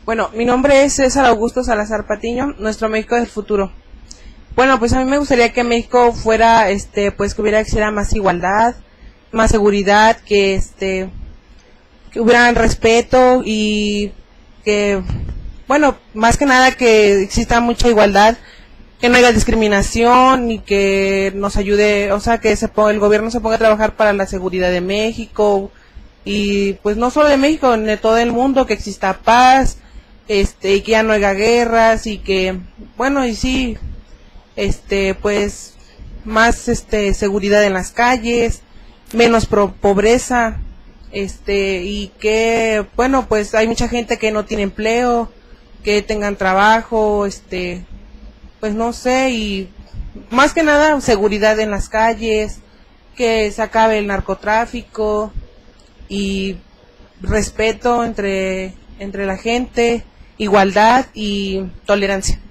Bueno, mi nombre es César Augusto Salazar Patiño, nuestro México del futuro. Bueno, pues a mí me gustaría que México fuera, pues que hubiera más igualdad, más seguridad, que hubiera respeto y que, bueno, más que nada que exista mucha igualdad, que no haya discriminación y que nos ayude, o sea, que el gobierno se ponga a trabajar para la seguridad de México y pues no solo de México, de todo el mundo, que exista paz, y que ya no haya guerras y que, bueno, y sí, pues más seguridad en las calles, menos pobreza, y que, bueno, pues hay mucha gente que no tiene empleo, que tengan trabajo, pues no sé, y más que nada seguridad en las calles, que se acabe el narcotráfico y respeto entre la gente, igualdad y tolerancia.